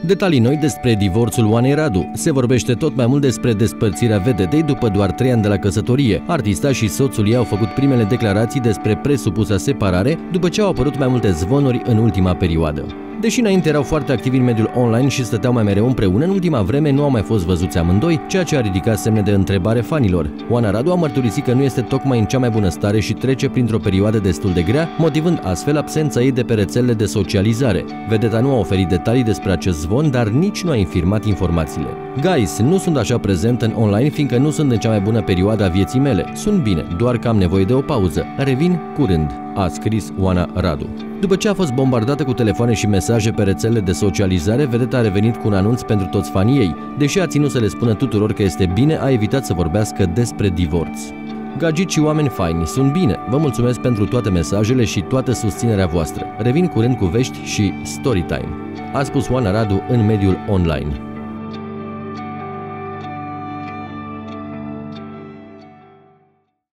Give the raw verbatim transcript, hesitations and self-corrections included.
Detalii noi despre divorțul Oanei Radu. Se vorbește tot mai mult despre despărțirea vedetei după doar trei ani de la căsătorie. Artista și soțul ei au făcut primele declarații despre presupusa separare după ce au apărut mai multe zvonuri în ultima perioadă. Deși înainte erau foarte activi în mediul online și stăteau mai mereu împreună, în ultima vreme nu au mai fost văzuți amândoi, ceea ce a ridicat semne de întrebare fanilor. Oana Radu a mărturisit că nu este tocmai în cea mai bună stare și trece printr-o perioadă destul de grea, motivând astfel absența ei de pe rețelele de socializare. Vedeta nu a oferit detalii despre acest zvon, dar nici nu a infirmat informațiile. Guys, nu sunt așa prezent în online fiindcă nu sunt în cea mai bună perioadă a vieții mele. Sunt bine, doar că am nevoie de o pauză. Revin curând, a scris Oana Radu. După ce a fost bombardată cu telefoane și mesaje pe rețelele de socializare, vedeta a revenit cu un anunț pentru toți fanii ei. Deși a ținut să le spună tuturor că este bine, a evitat să vorbească despre divorț. Gagici și oameni faini, sunt bine. Vă mulțumesc pentru toate mesajele și toată susținerea voastră. Revin curând cu vești și storytime, a spus Oana Radu în mediul online.